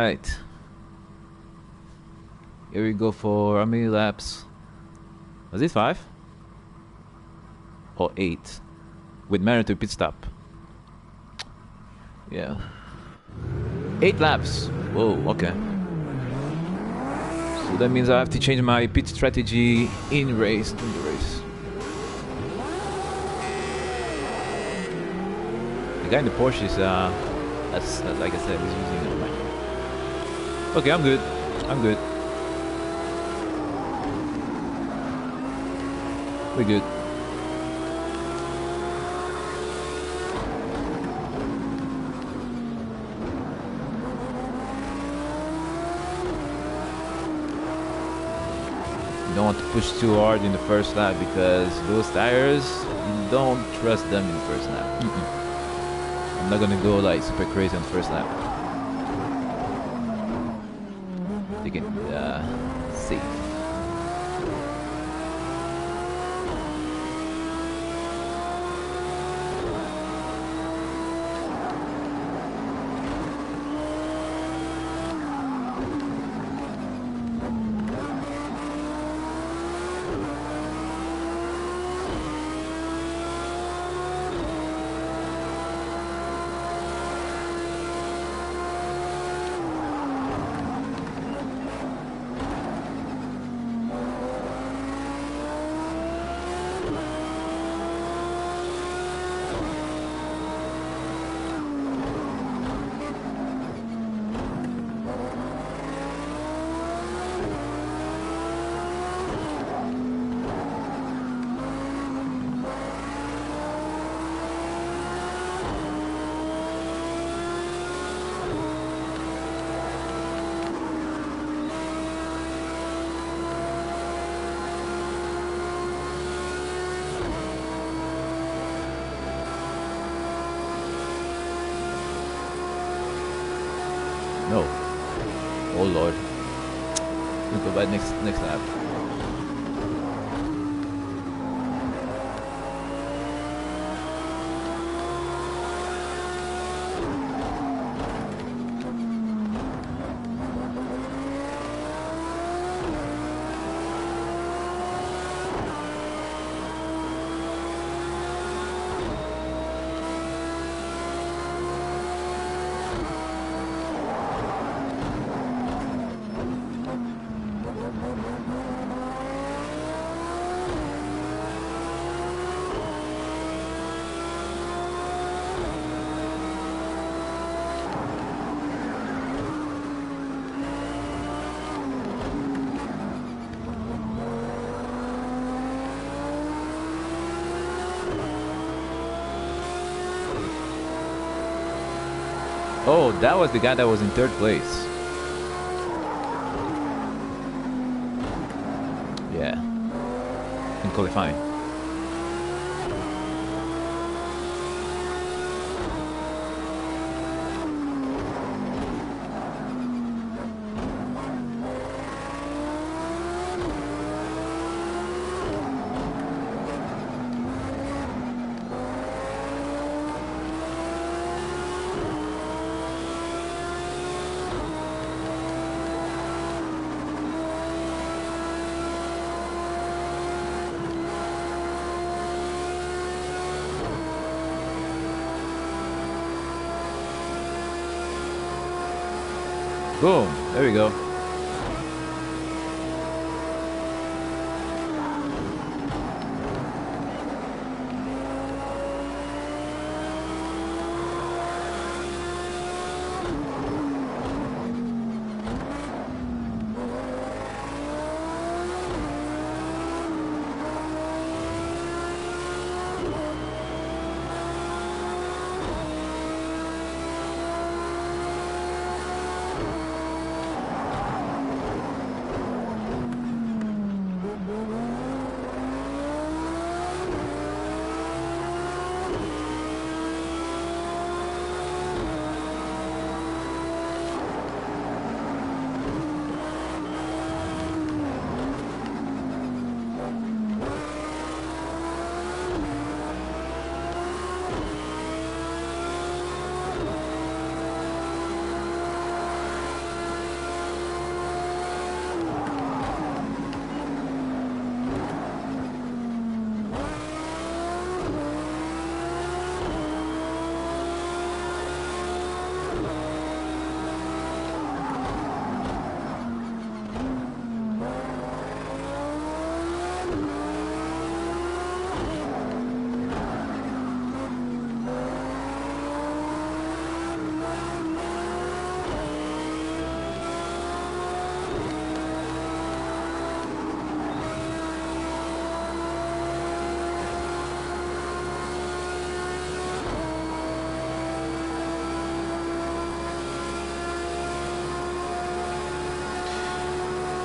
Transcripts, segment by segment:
right. Here we go for how many laps? Was it 5? Or 8? With mandatory pit stop. Yeah. 8 laps. Whoa, okay. So that means I have to change my pit strategy in the race. The guy in the Porsche is, as like I said, he's using it. Okay, I'm good. We're good. You don't want to push too hard in the first lap because those tires, you don't trust them in the first lap. I'm not gonna go like super crazy on the first lap. Take it safe. No. Oh lord. We'll go by next lap. Oh, that was the guy that was in 3rd place. Yeah. In qualifying. Boom, there we go.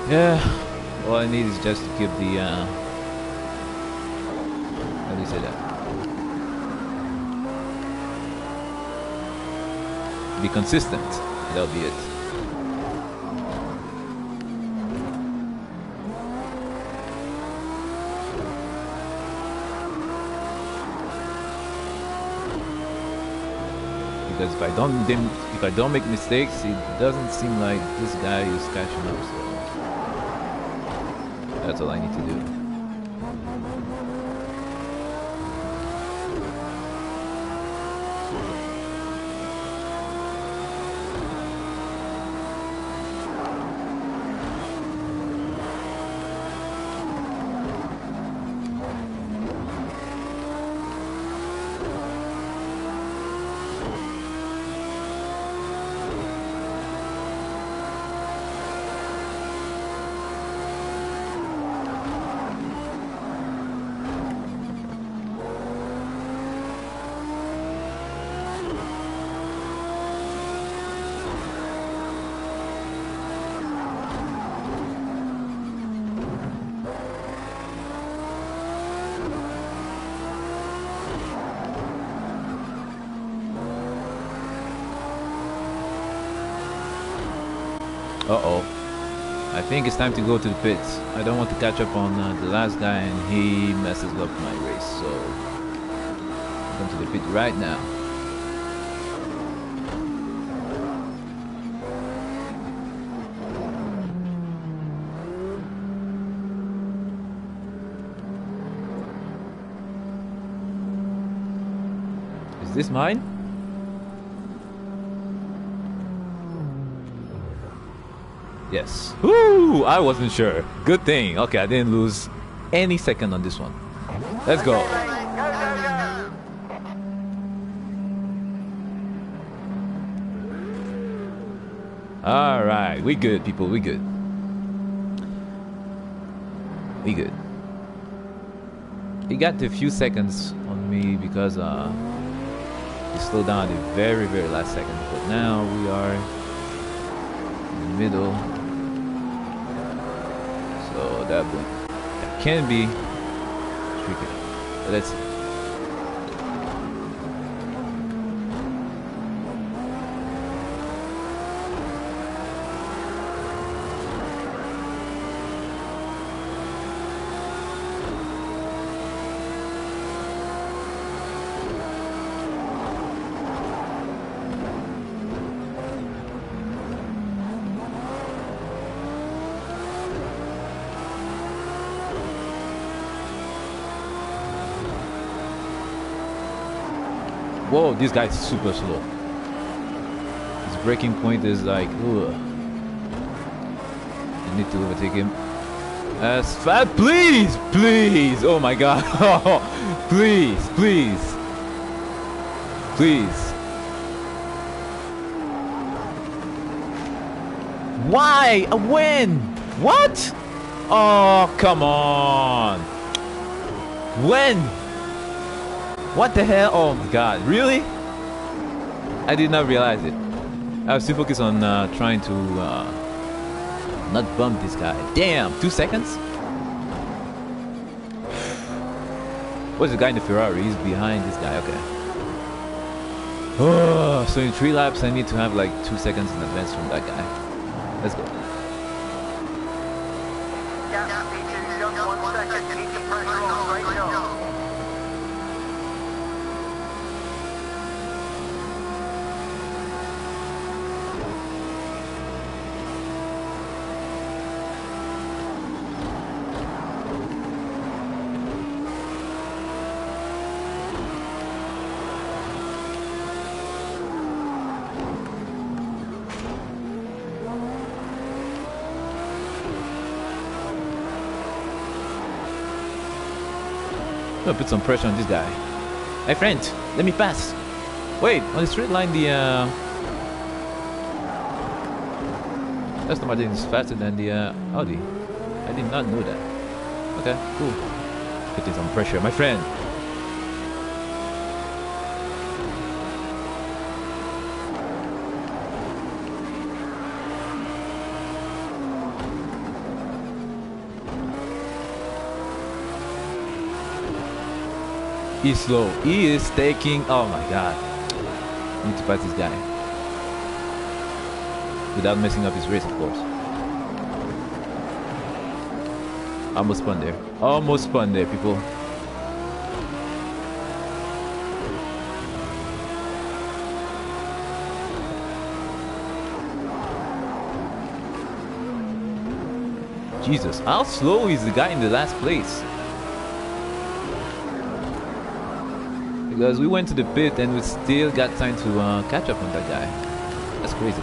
Yeah, all I need is just to keep the, how do you say that? Be consistent. That'll be it. Because if I don't make mistakes, it doesn't seem like this guy is catching up. So that's all I need to do. Uh-oh. I think it's time to go to the pits. I don't want to catch up on the last guy and he messes up my race. So, I'm going to the pit right now. Is this mine? Yes. Woo! I wasn't sure. Good thing. Okay, I didn't lose any second on this one. Let's go. Alright, we good, people. We good. We good. He got a few seconds on me because he slowed down at the very, very last second. But now we are in the middle. So that can be tricky. But let's see. Whoa, this guy's super slow. His braking point is like, ugh. I need to overtake him. As fast, please, please. Oh my god. Please, please. Please. Why? When? What? Oh, come on. When? What the hell? Oh my god, really? I did not realize it. I was too focused on trying to not bump this guy. Damn, 2 seconds? What's the guy in the Ferrari? He's behind this guy, okay. Oh, so in 3 laps I need to have like 2 seconds in advance from that guy. Let's go. I'm gonna put some pressure on this guy. Hey friend, let me pass. Wait, on the straight line the Aston Martin is faster than the Audi. I did not know that. Okay, cool. Putting some pressure, my friend. He's slow. He is taking. Oh my god. I need to pass this guy without messing up his race, of course. Almost spun there. Almost spun there, people. Jesus, how slow is the guy in the last place? Because we went to the pit and we still got time to catch up on that guy. That's crazy.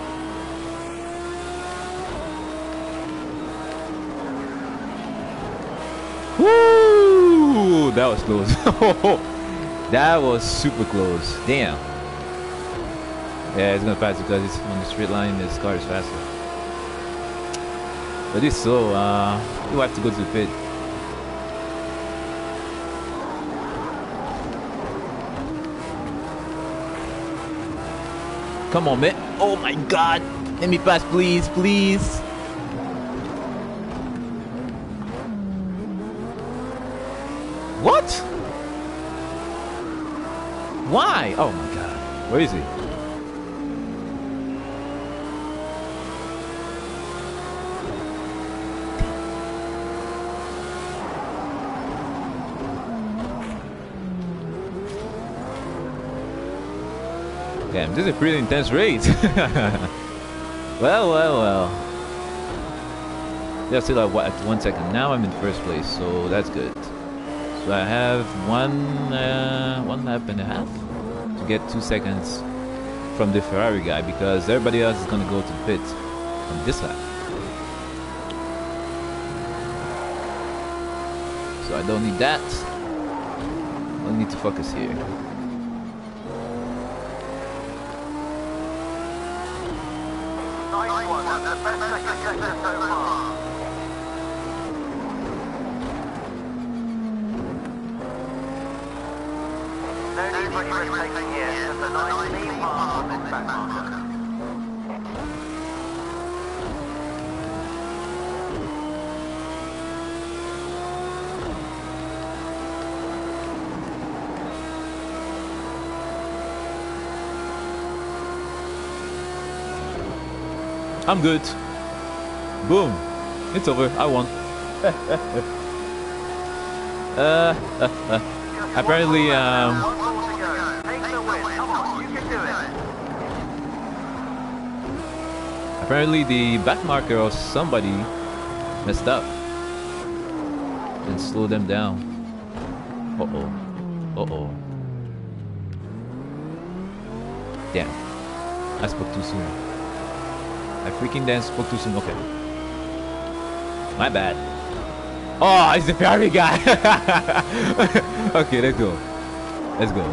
Woo! That was close. That was super close. Damn. Yeah, it's gonna pass because it's on the straight line. This car is faster. But it's so, you have to go to the pit. Come on, man. Oh my god. Let me pass, please, please. What? Why? Oh my god. Where is he? Damn, this is a pretty intense race. Well. Yeah, still at 1 second. Now I'm in first place, so that's good. So I have one lap and a half to get 2 seconds from the Ferrari guy because everybody else is gonna go to the pit on this lap. So I don't need that. I need to focus here. I'm good. Boom. It's over. I won. Apparently, apparently the back marker or somebody messed up and slowed them down. Uh-oh. Damn. I spoke too soon. I freaking then spoke too soon. Okay. My bad. Oh, it's the Ferrari guy. Okay, let's go. Let's go.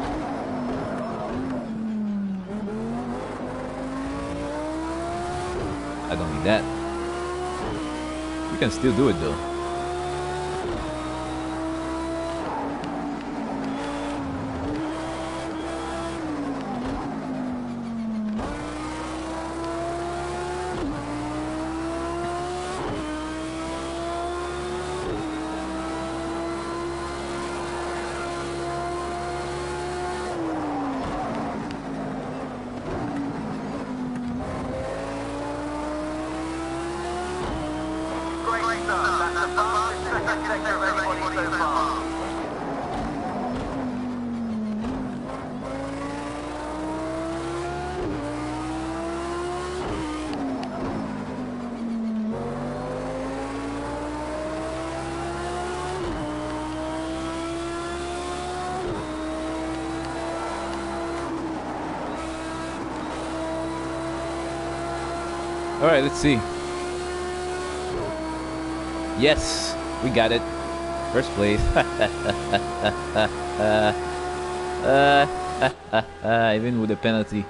I don't need that. We can still do it though. Alright, let's see. Yes, we got it. First place. Even with the penalty.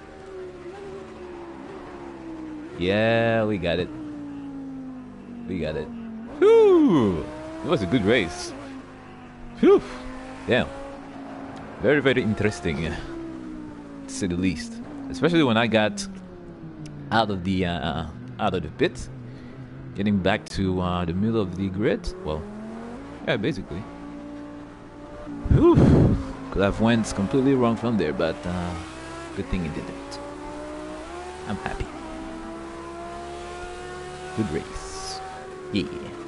Yeah, we got it. We got it. Whew! It was a good race. Whew! Damn. Very, very interesting, to say the least. Especially when I got out of the pit, getting back to the middle of the grid. Well, yeah, basically. Whew. Could have went completely wrong from there, but good thing it didn't. I'm happy. Good race. Yeah.